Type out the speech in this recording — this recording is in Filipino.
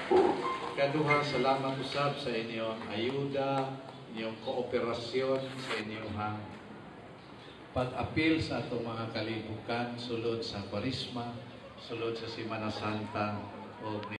Kaduha, salamat usab sa inyong ayuda, inyong kooperasyon sa inyong pag-apil sa atong mga kalibukan sulod sa Kwaresma, sulod sa Semana Santa o